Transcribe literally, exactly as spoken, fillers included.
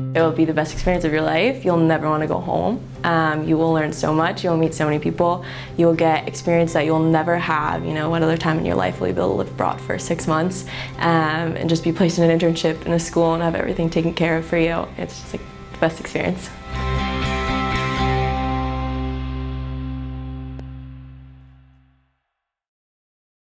It will be the best experience of your life. You'll never want to go home. Um, you will learn so much. You'll meet so many people. You'll get experience that you'll never have. You know, what other time in your life will you be able to live abroad for six months um, and just be placed in an internship in a school and have everything taken care of for you? It's just like the best experience.